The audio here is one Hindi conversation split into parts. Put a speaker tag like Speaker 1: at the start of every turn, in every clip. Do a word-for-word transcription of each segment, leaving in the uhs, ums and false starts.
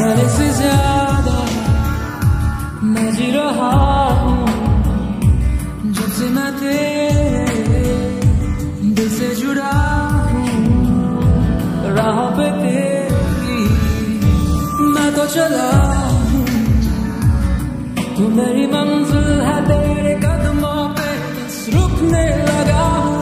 Speaker 1: पहले से ज्यादा मैं जी रहा हूँ जब से मैं तेरे दिल से जुड़ा हूँ। राह पे तेरी मैं तो चला हूँ, तू मेरी मंजिल है, तेरे कदमों पे बस रुकने लगा हूँ।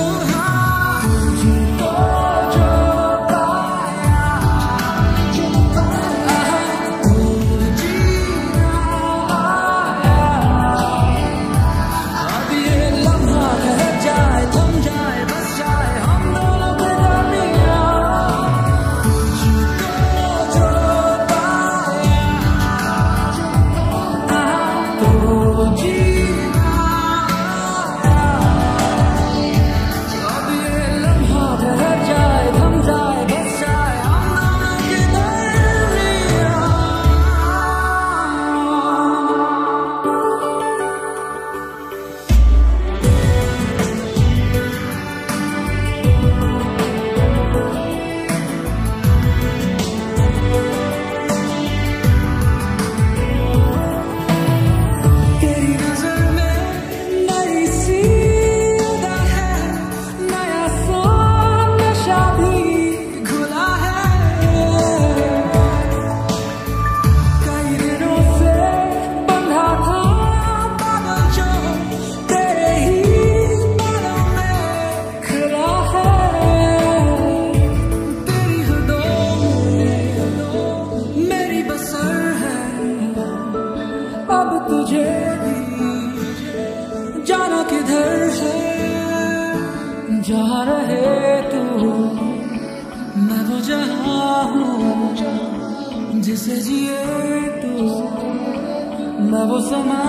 Speaker 1: जहाँ रहे तू मैं वो जहाँ हूँ, जिसे जिए तू मैं वो समा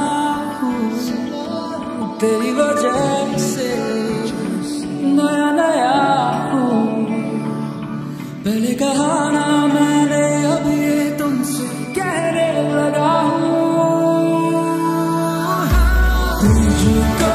Speaker 1: हूँ। तेरी वजह से नया नया हूँ, पहले कहा ना मैंने, अब ये तुमसे कहने लगा हूँ। तुझको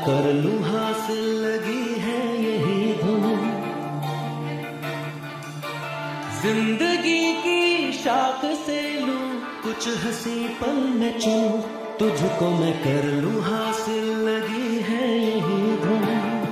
Speaker 2: कर लूं हासिल लगी है यही धुन। जिंदगी की शाख से लूं कुछ हंसी पल में चूं, तुझको मैं कर लूं हासिल लगी है यही धुन।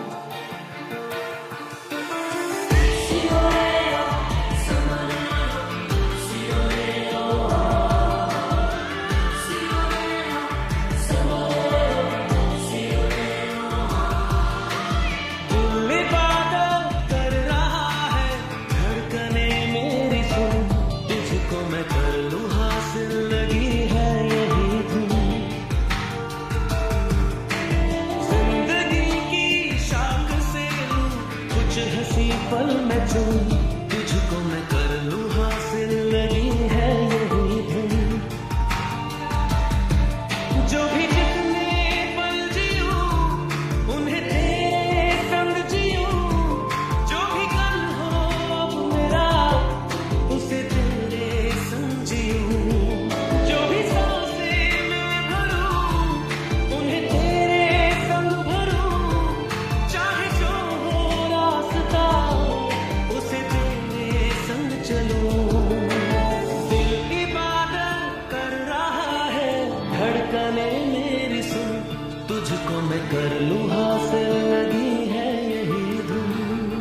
Speaker 2: पल में चूं, तुझको मैं कर लूं हासिल लगी है यही धुन। जो भी जितने पल जियूं उन्हें तेरे संग जियूं, जो भी कल हो अब मेरा उसे तेरे संग जियूं। जो भी सांसें मैं भरूं उन्हें तेरे संग भरूं, चाहे जो हो रास्ता दिल इबादत कर रहा है, धड़कने मेरी सुन, तुझको मैं कर लूं हासिल लगी है यही धुन।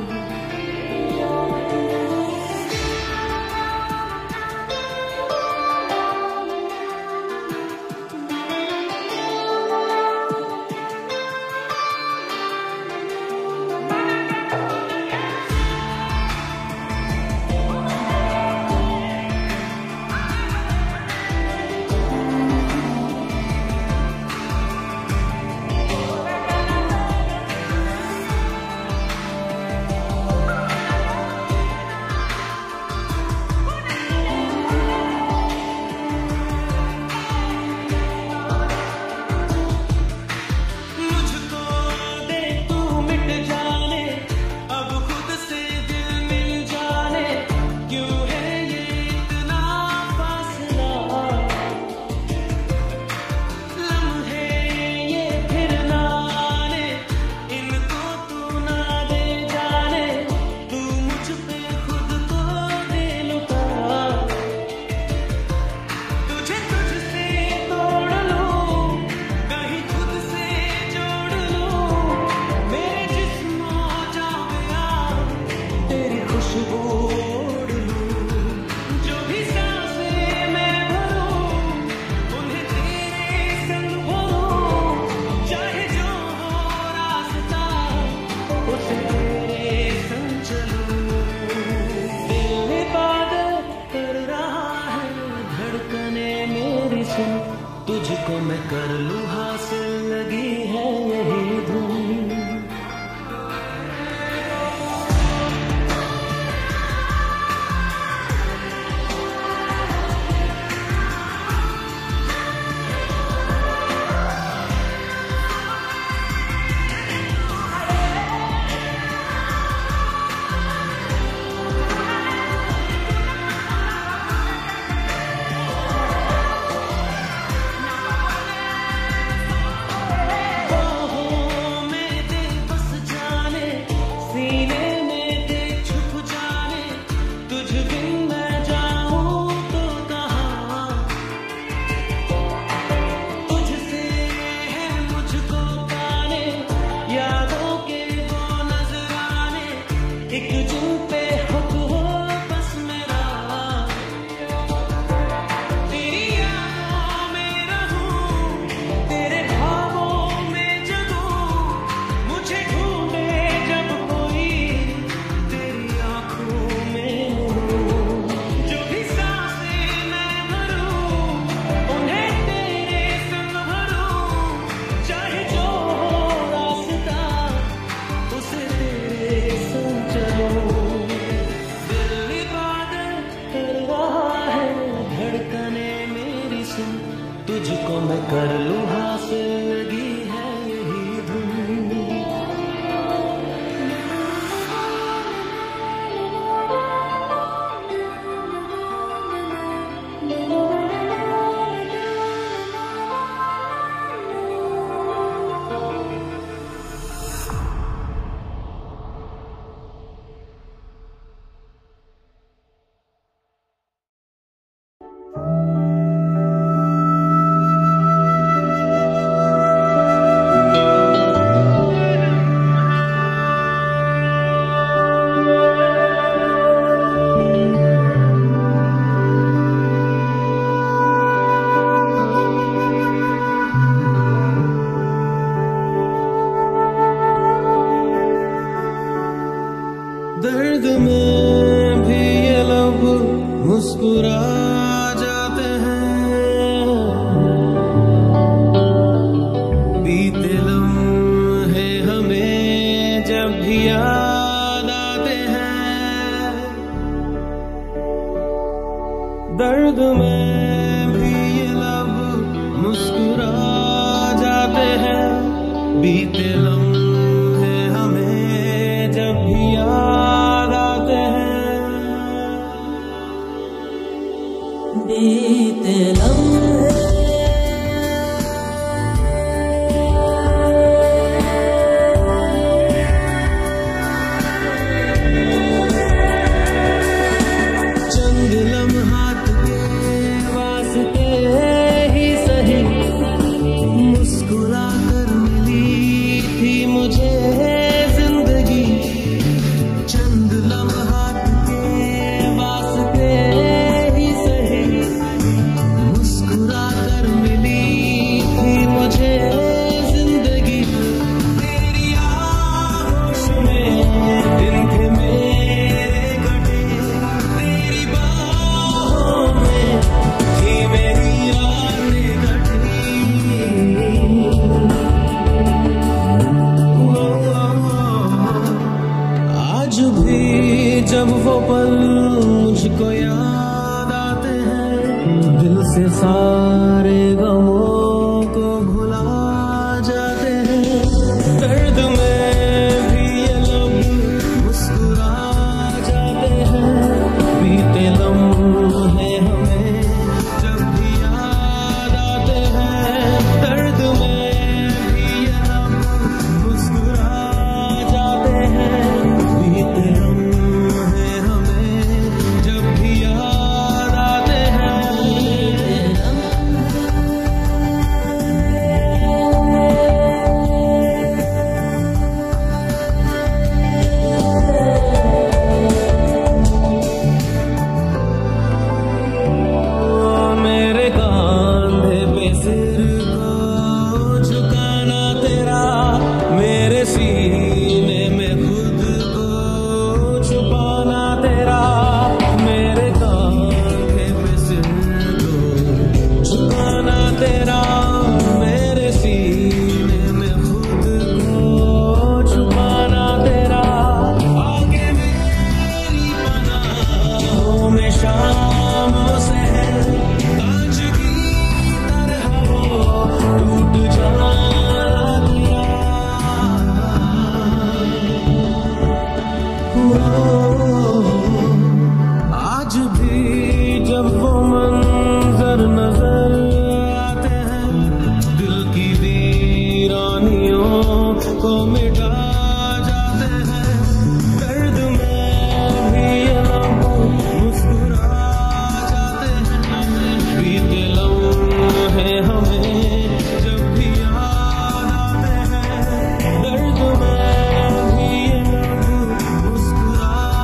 Speaker 2: तुझको मैं कर लूं हासिल लगी है यही धुन। दर्द में भी ये लब मुस्कुरा जाते हैं, बीते लम्हे हमें जब भी याद आते हैं। दर्द में भी ये लब मुस्कुरा जाते हैं, बीते लम्हे हमें जब भी याद आते हैं।
Speaker 1: बीते लम्हे
Speaker 2: चंद लम्हात के वास्ते ही सही मुस्कुरा कर मिली थी मुझे जिंदगी। चंद लम्हात के वास्ते ही सही मुस्कुरा कर मिली थी मुझे जिंदगी। तेरी आगोश में दिन थे मेरे कटे, तेरी बाहों में थी मेरी रातें कटी। आज भी जब वो पल मुझको याद आते हैं, दिल से सारे गमों को भुला जाते हैं। दर्द में भी ये लब मुस्कुरा जाते हैं, बीते लम्हे हमें जब भी याद आते हैं। दर्द में भी ये लब मुस्कुरा जाते हैं, बीते लम्हे हमें जब भी याद आते हैं। मेरे कांधे पे सिर को झुकाना तेरा, मेरे सीने में खुद को छुपाना तेरा। मेरे कांधे पे सिर को झुकाना तेरा, मेरे सीने में खुद को छुपाना तेरा। आगे मेरी पनाहों में शाम सहर कांच की तरह वो टूट जाना तेरा। आज भी जब वो मंजर नजर आते हैं, दिल की वीरानियों को मिटा जाते हैं। दर्द में भी ये लब मुस्कुरा जाते हैं, बीते लम्हे हमें जब भी याद आते हैं। दर्द में भी ये लब मुस्कुरा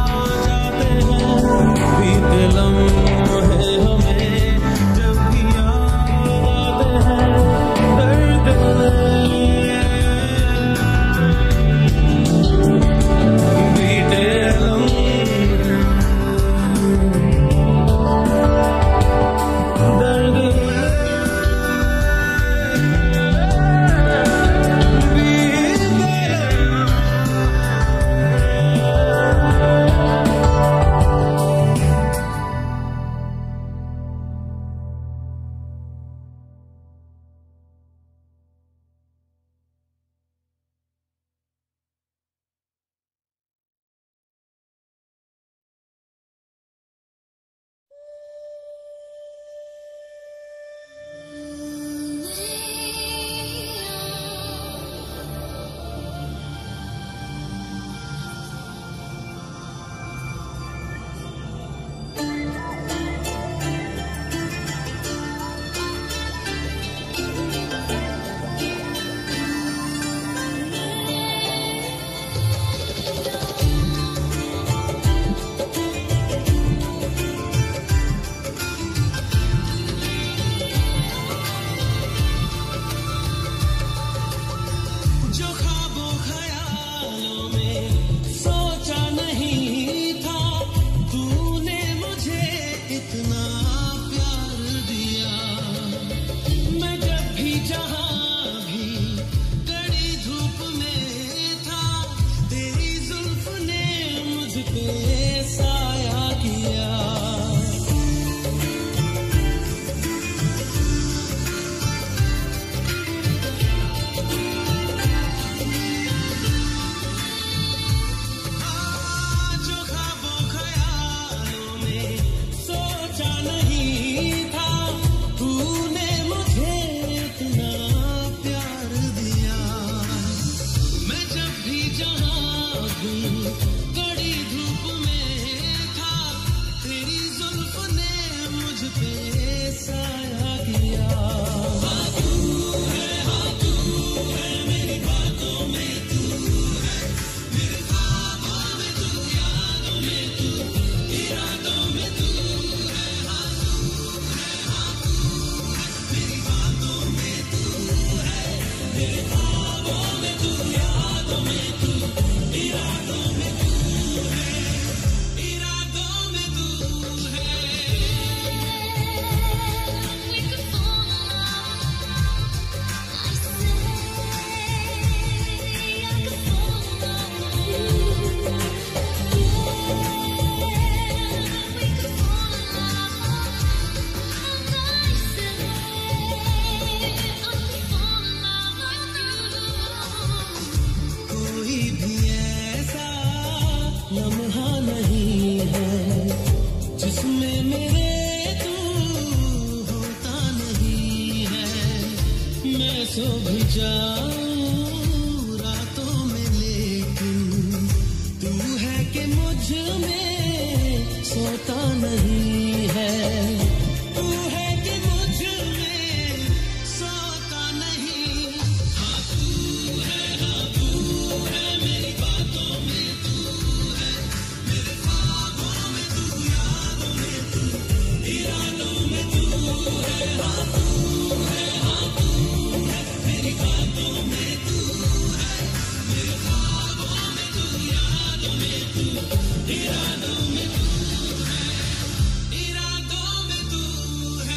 Speaker 2: सो भी जाऊं रातों में, लेकिन तू है कि मुझ में सोता नहीं है। तू है कि मुझ में सोता नहीं। हाँ तू है, हाँ तू है, मेरी बातों में तू है, मेरे ख्वाबों में तू, यादों में तू, इरादों में तू है। हाँ तू है, हाँ तू है, मेरी बातों में तू है, मेरे ख्वाबों में तू, यादों में तू, इरादों में तू है, इरादों में तू है।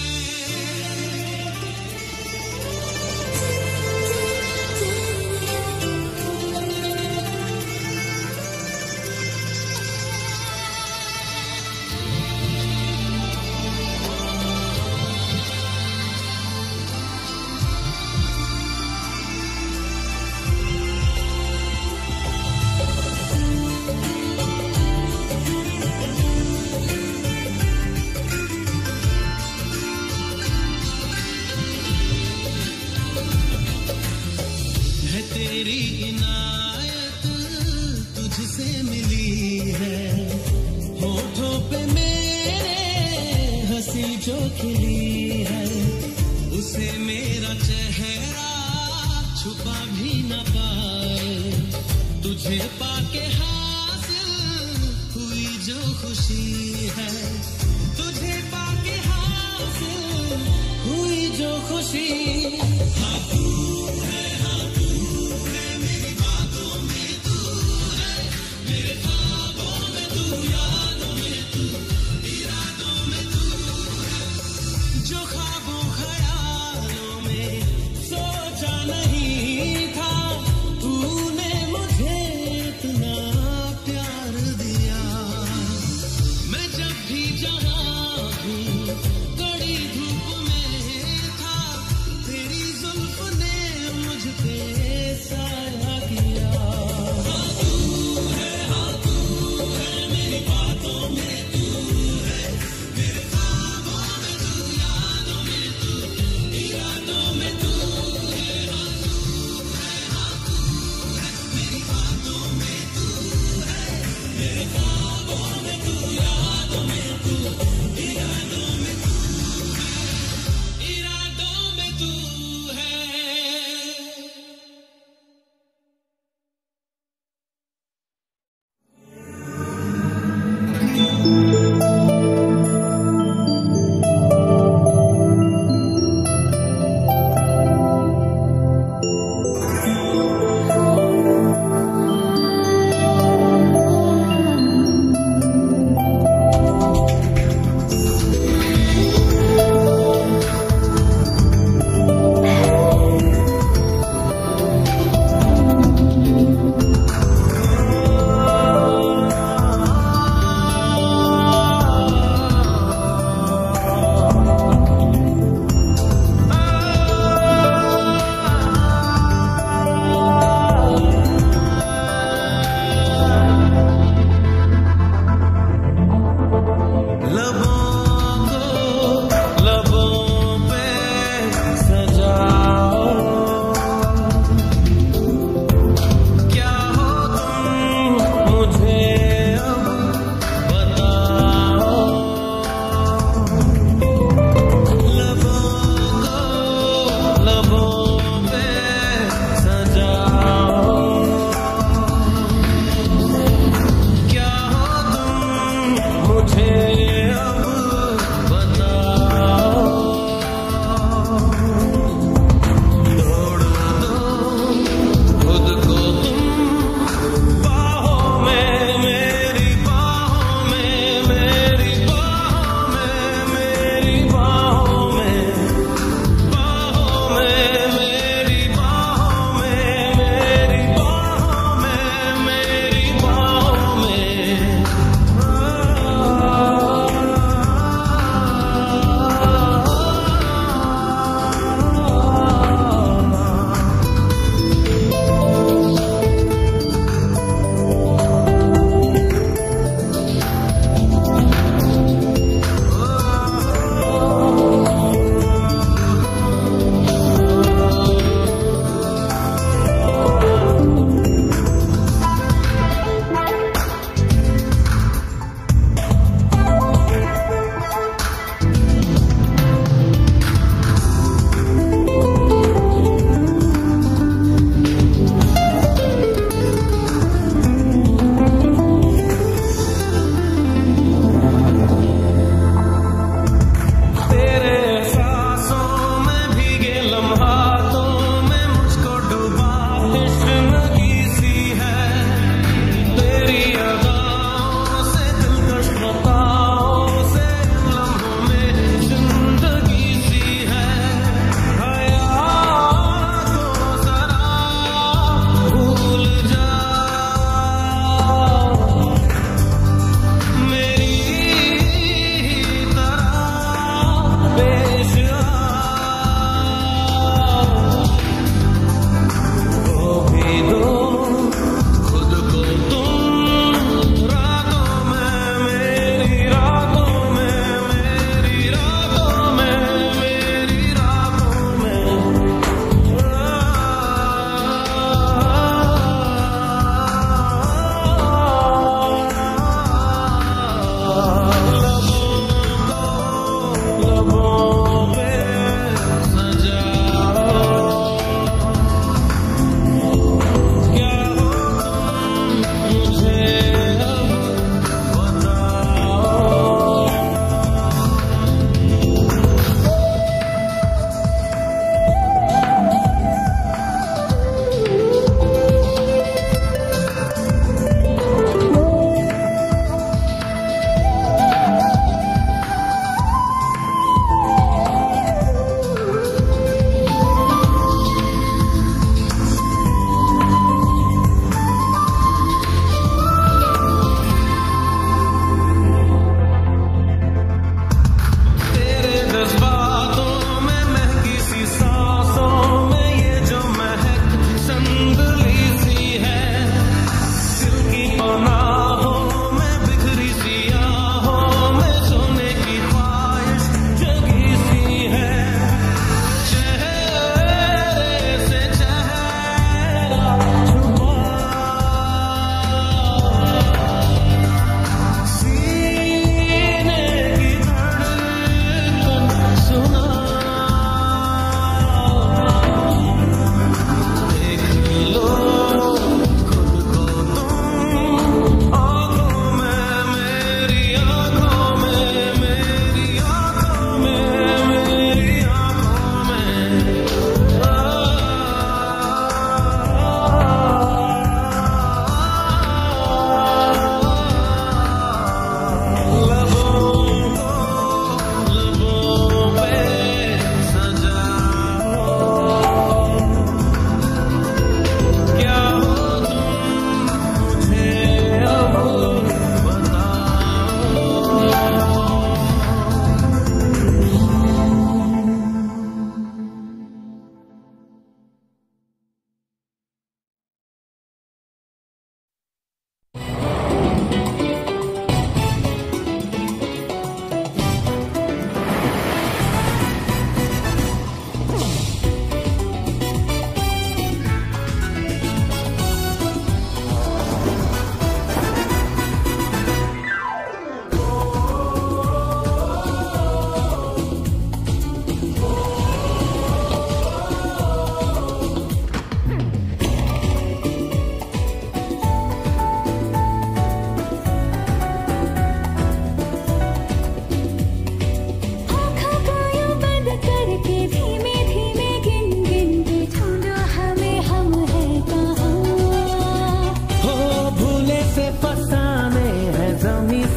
Speaker 2: है तेरी इनायत तुझसे मिली है, होठों पे मेरे हंसी जो खिली है, उसे मेरा चेहरा छुपा भी न पाए। तुझे पाके हासिल हुई जो खुशी है, तुझे पाके हासिल हुई जो खुशी। हाँ तू है, हाँ तू है, मेरी बातों में तू है, मेरे ख्वाबों में तू, यादों में तू, इरादों में तू है। जो ख्वाबों ख्यालों में सोचा नहीं था, तूने मुझे इतना प्यार दिया। मैं जब भी जहाँ भी कड़ी धूप में था,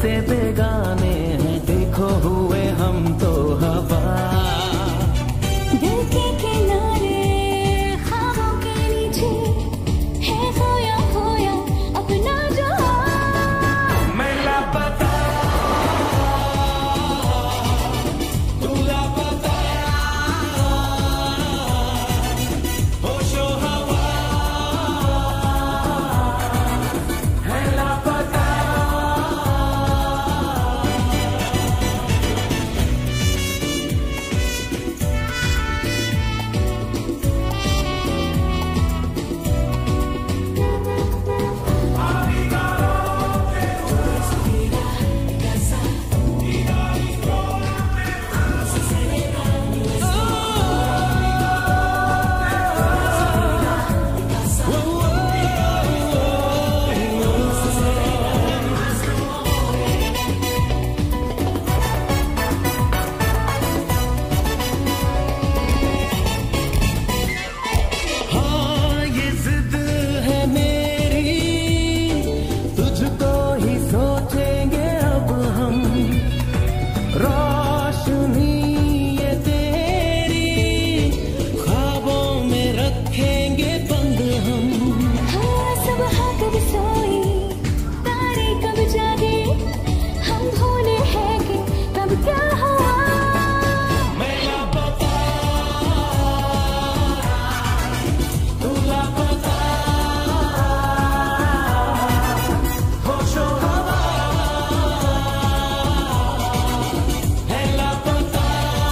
Speaker 2: से बेगाने हैं, देखो हुए हम तो हवा।
Speaker 3: दिल के किनारे ख्वाबों के नीचे है खोया खोया अपना जहां।
Speaker 2: मैं लापता तू लापता, होशो हवा है लापता। हाँ ये जिद है मेरी, तुझको ही सोचेंगे अब हम। रोशनी ये तेरी ख्वाबों में रखेंगे बंद हम।
Speaker 3: हाँ सुबह कब सोई तारे कब जागे, हम भूले हैं कि कब क्या हुआ।
Speaker 2: मैं लापता तू लापता, होशो हवा है लापता।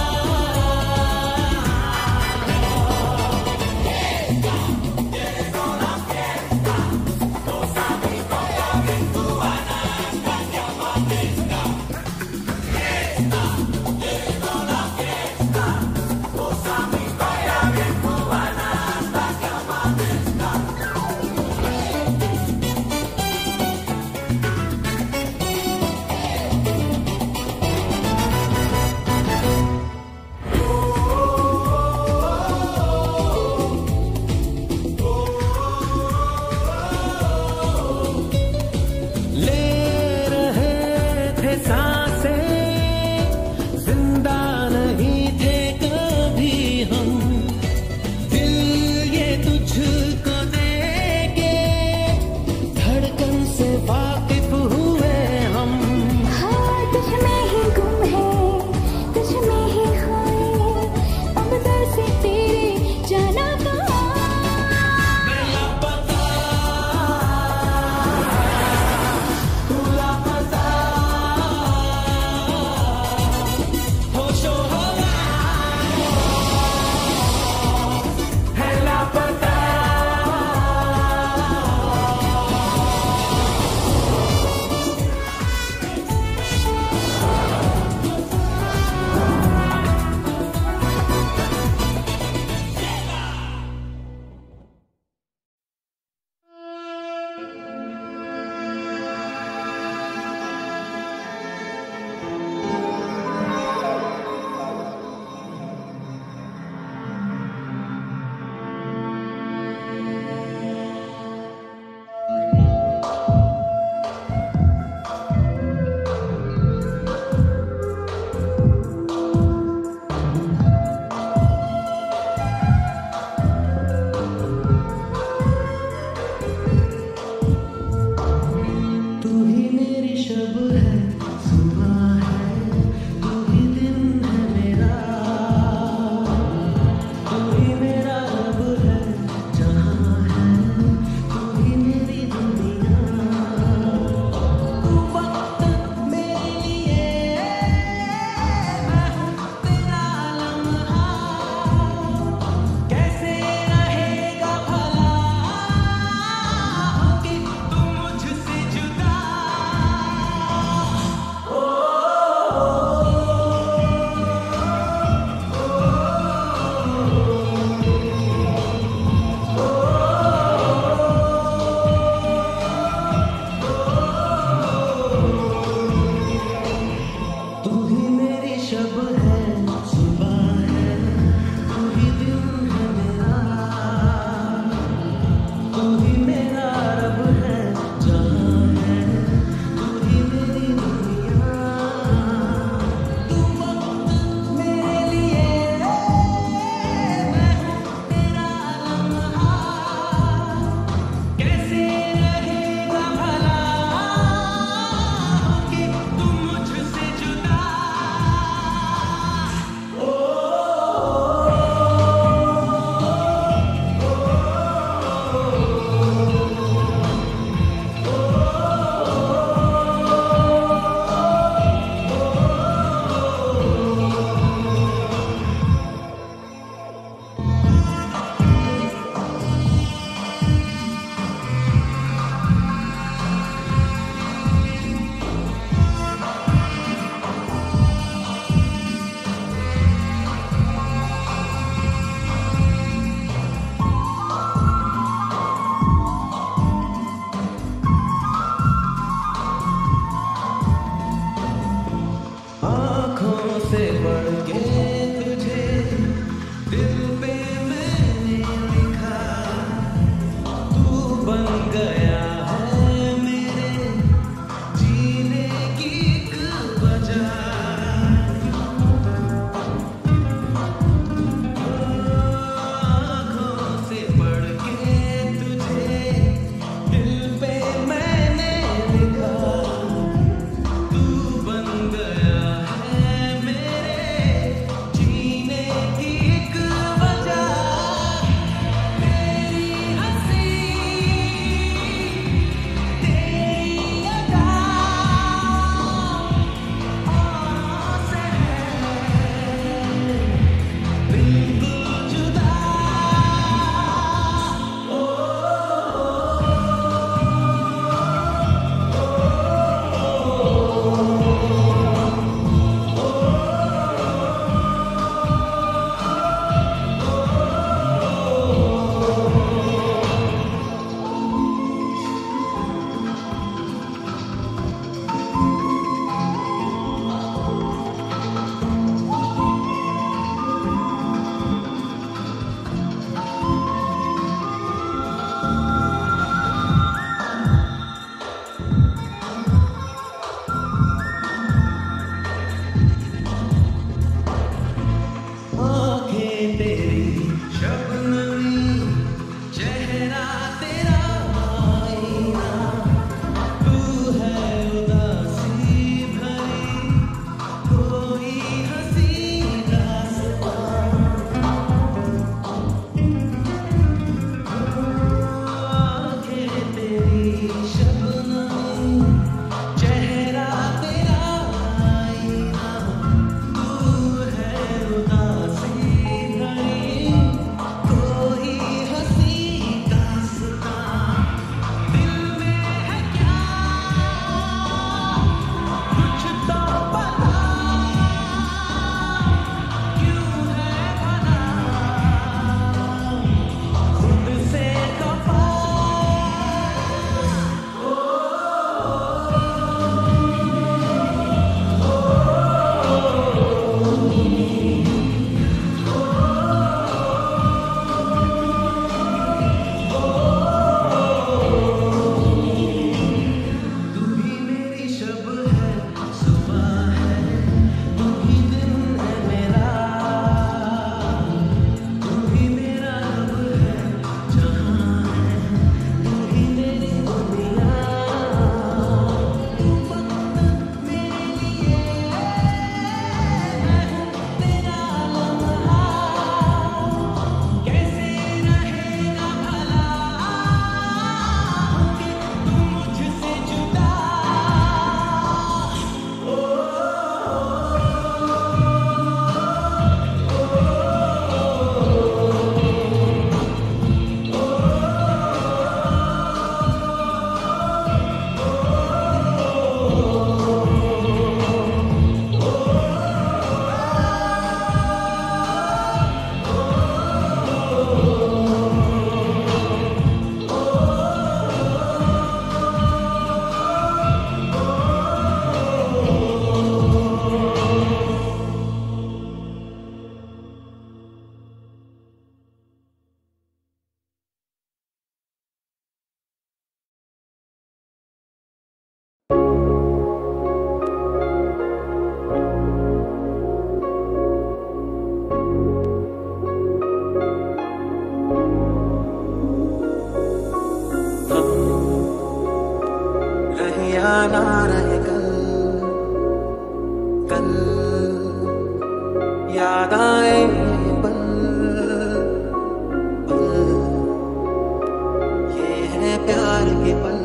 Speaker 2: ले रहे थे सांसें, जिंदा नहीं थे कभी हम। दिल ये तुझको देके धड़कन से वाकिफ हुए हम।
Speaker 3: हाँ तुझ में ही गुम है, तुझ में ही खोए, अब दर से तेरे जाना कहाँ।
Speaker 2: मैं लापता तू लापता, होशो हवा है लापता। तू ही मेरी शब है, सुबह है, तू ही दिन है मेरा। तू ही मेरा रब है, जहाँ है, तू ही मेरी दुनिया। तू वक्त मेरे लिए, मैं हूँ तेरा लम्हा। कैसे रहेगा भला कि तू मुझसे जुदा। याद आए पल पल, ये है प्यार के पल।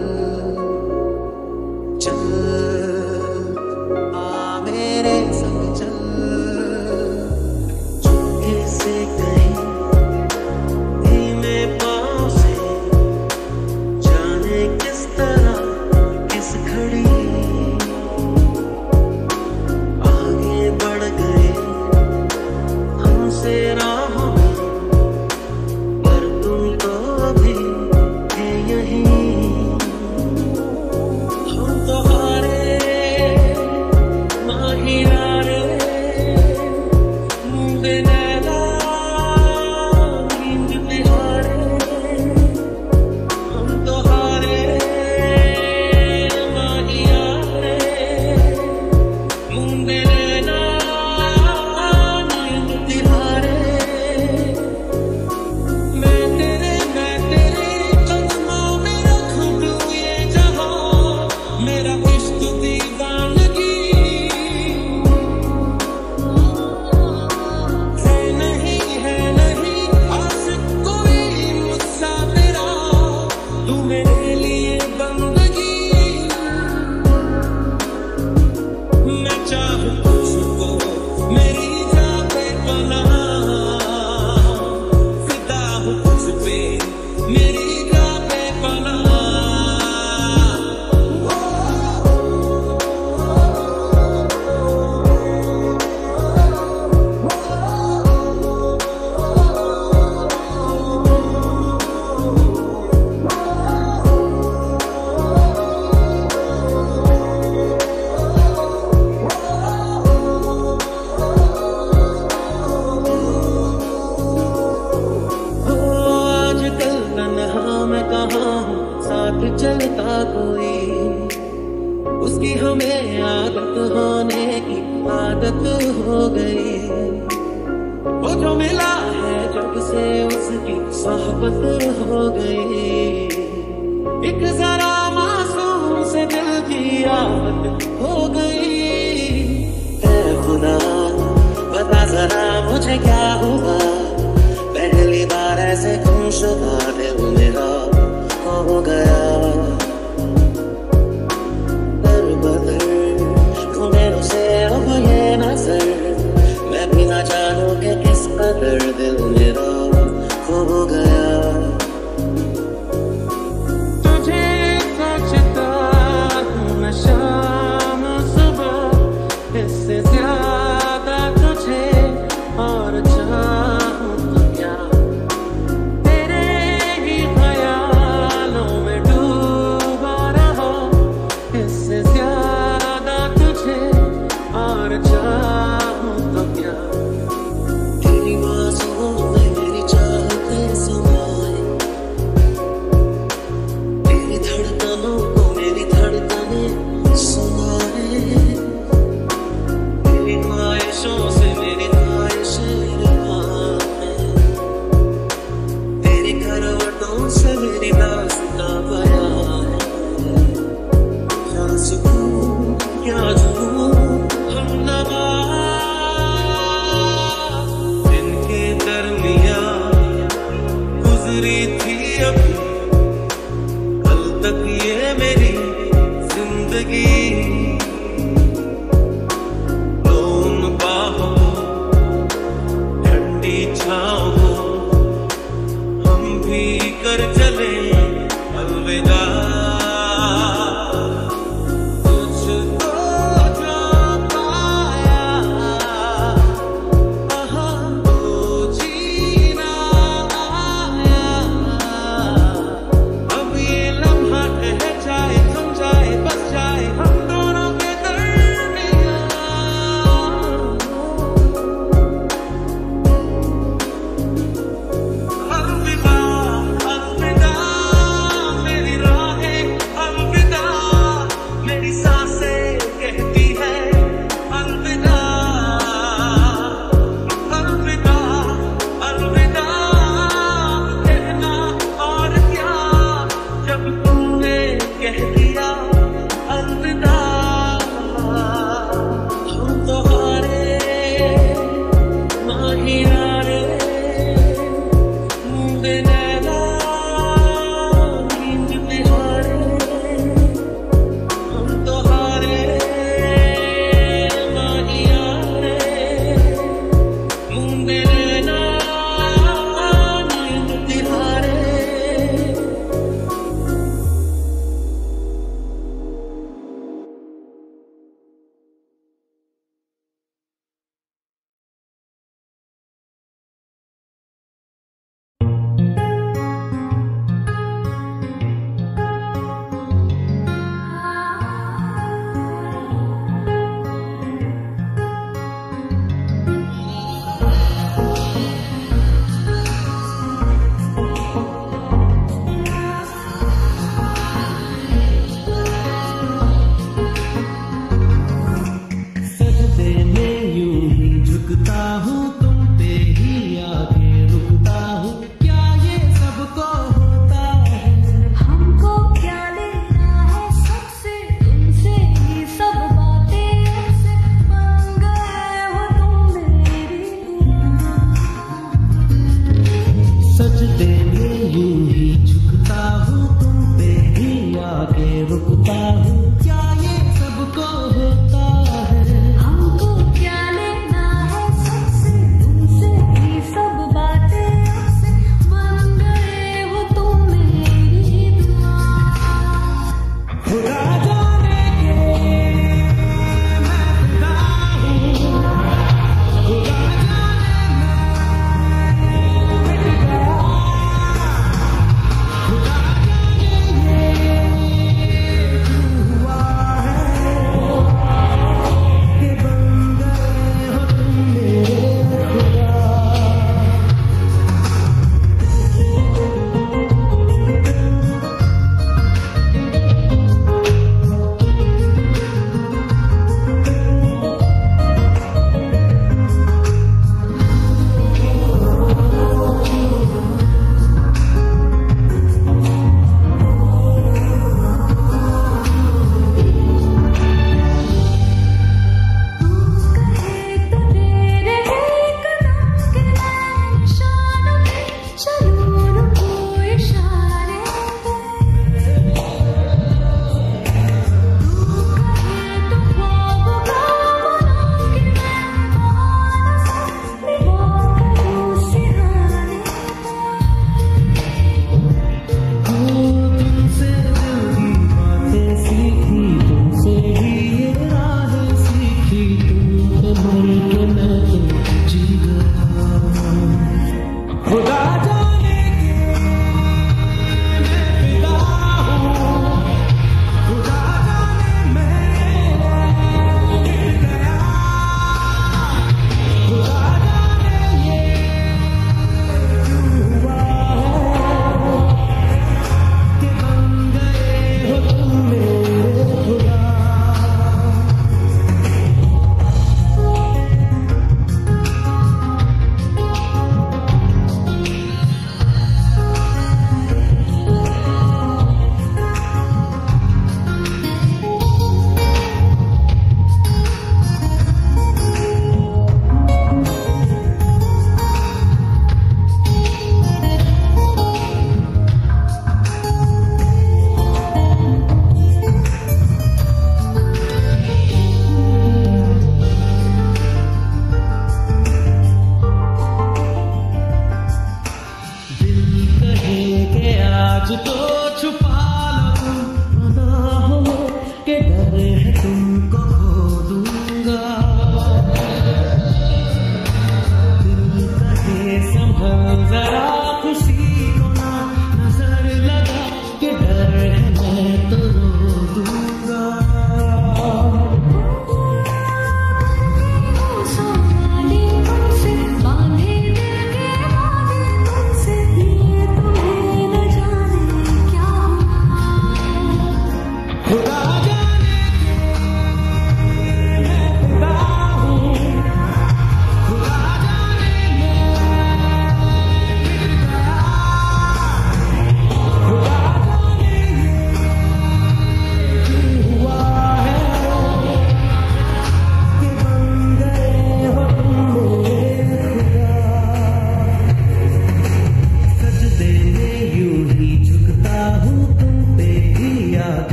Speaker 2: चल आ मेरे संग चल, चुपके से कहीं धीमे पाँव से, जाने किस तरह किस घड़ी आगे बढ़ गए हमसे राहों में, पर तुम तो अभी थे यहीं। हम तो हारे माहिरारे, मुंह नैना नींद बिहारे। हम तो हारे माहिरारे, मुंह नैना नींद बिहारे। मैं तेरे मैं तेरे कदमों में रख दूं ये जहां, मेरा इश्क दीवानगी है नहीं है नहीं आशिक कोई मुझसा तेरा, तू मेरे लिए बंदगी। मैं चाहूं तुझको मेरी जान पे पनाह, फिदा हूँ तुझ पे मेरी जान पे पनाह। आजकल तन्हा मैं कहाँ हूँ, साथ चलता कोई, उसकी हमें आदत होने की आदत हो गई। वो जो मिला है जब से उसकी सोहबत हो गई, एक जरा मासूम से दिल की आफत हो गई। ऐ खुदा बता जरा मुझे क्या हुआ, पहली बार ऐसे गुमशुदा दिल मेरा हो गया। दर बदर घूमे से अब ये नजर, मैं भी ना जानूं कि किस कदर दिल मेरा हो गया। तुझे सोचता हूँ मैं शाम सुबह, इससे ज्यादा तुझे और चाहूं तो क्या, तेरे ही ख्यालों में डूबा रहा, इससे ज्यादा तुझे और चाहूं तो क्या। तेरी बातों में मेरी चाहते समाए, तेरी धड़कनों को मेरी धड़कनें सुनाए, तेरी ख्वाहिशों से मेरी ख्वाहिशें रुलाए, तेरी करवटों से मेरी दास्तां बयां है। क्या सुकून क्या जुनून हमनवा, जिनके दरमियां गुजरी थी अभी कल तक ये मेरी जिंदगी। लो उन बाहों को, ठंडी छाँव को, हम भी कर चले अलविदा। तुझको जो पाया वहाँ तो जीना आया, अब ये लम्हा ठहर जाए, थम जाए, बस जाए हम दोनों के दरमियां। अलविदा अलविदा मेरी राहें, अलविदा मेरी सांसें कहती है अलविदा। अलविदा अलविदा कहना और क्या, जब तुमने कह दिया अलविदा। हम तो हारे झुकता हूँ तुम पे ही आके रुकता हूँ, क्या ये सबको होता है?
Speaker 3: हमको क्या लेना है सबसे, तुमसे ही सब बातें से बन गए हो तुम मेरी दुआ।
Speaker 2: सजदे में यूं ही झुकता हूँ तुम पे ही आके रुकता हूँ, क्या ये सबको होता है?
Speaker 3: हमको क्या लेना है सबसे,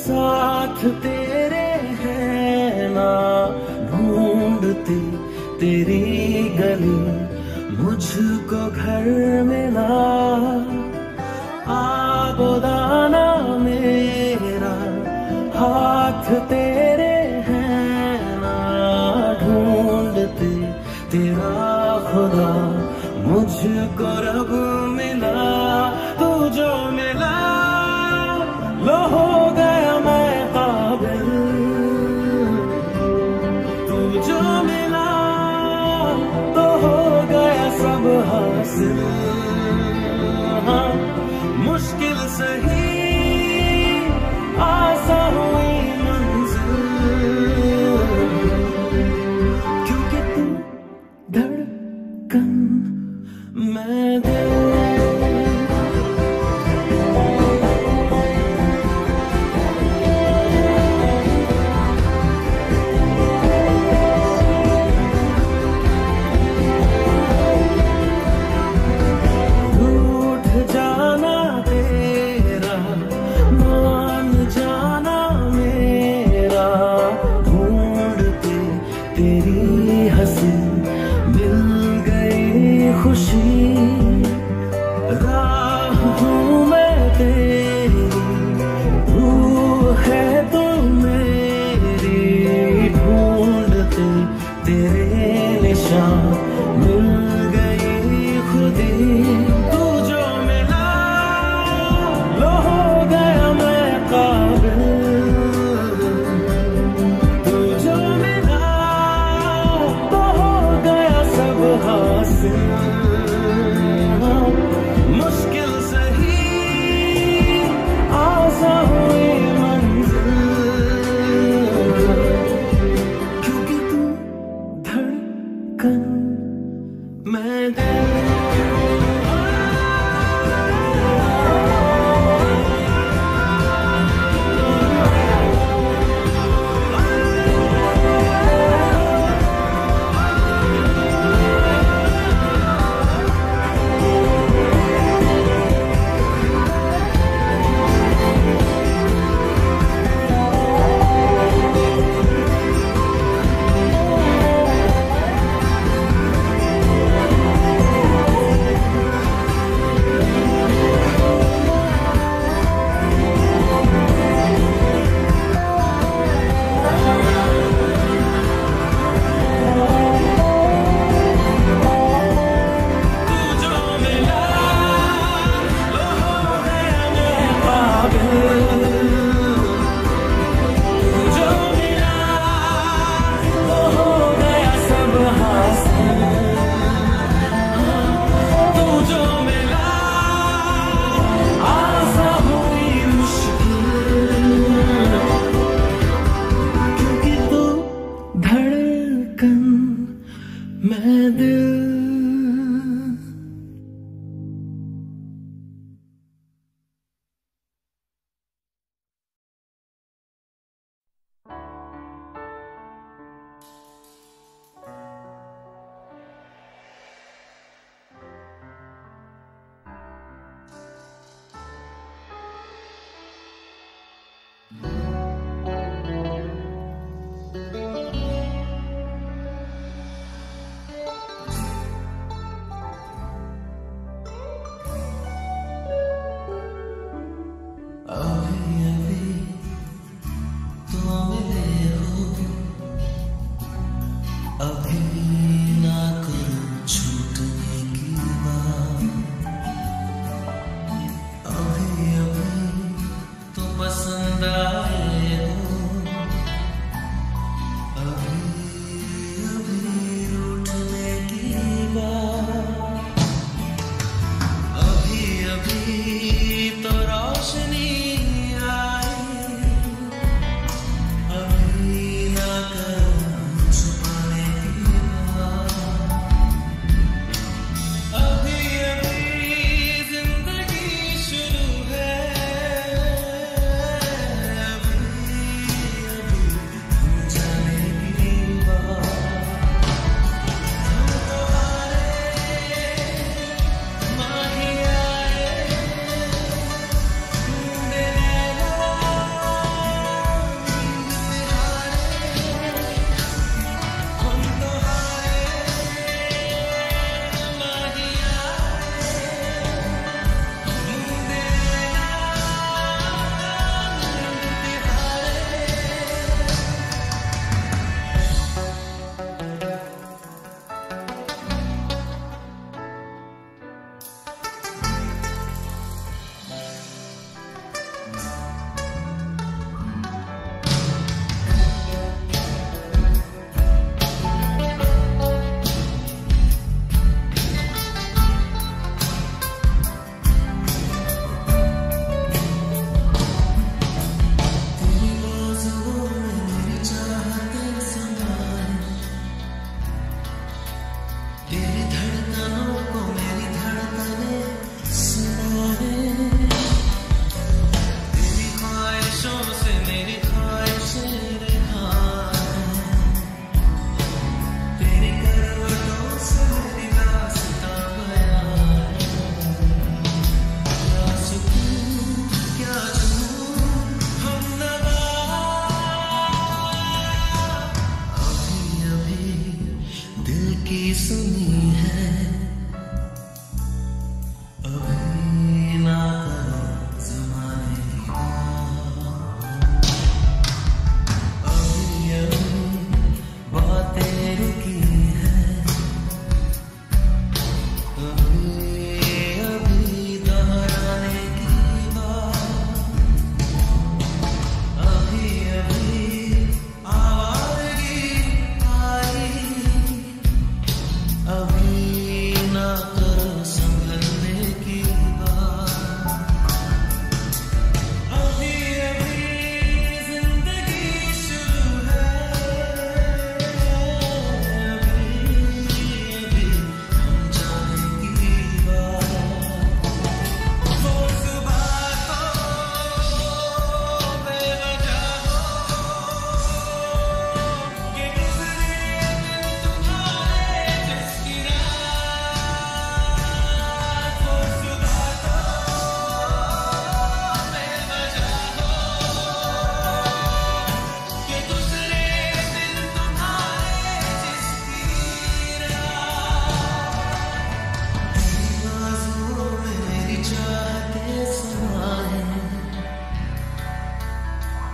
Speaker 2: साथ तेरे हैं ना, ढूंढती तेरी गली मुझको घर मिला। आबोदाना मेरा हाथ तेरे हैं ना, ढूंढते तेरा खुदा मुझको रब मिला। तू जो मिला लो हो गया मैं काबिल, तू जो मिला तो हो गया सब हासिल। हाँ, मुश्किल सही आसान हुई मंजिल, क्योंकि तू धड़कन मैं दिल। तेरी हंसी मिल गई खुशी, राह हूँ मैं तेरी, रूह है तू मेरी, ढूंढते तेरे निशान मिल गई खुदी। तू जो मिला लो हो गया मैं काबिल, मुश्किल सही आसान हुई मंजिल, क्योंकि तू धड़कन मैं दिल। मैं दिल।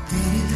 Speaker 2: तेरे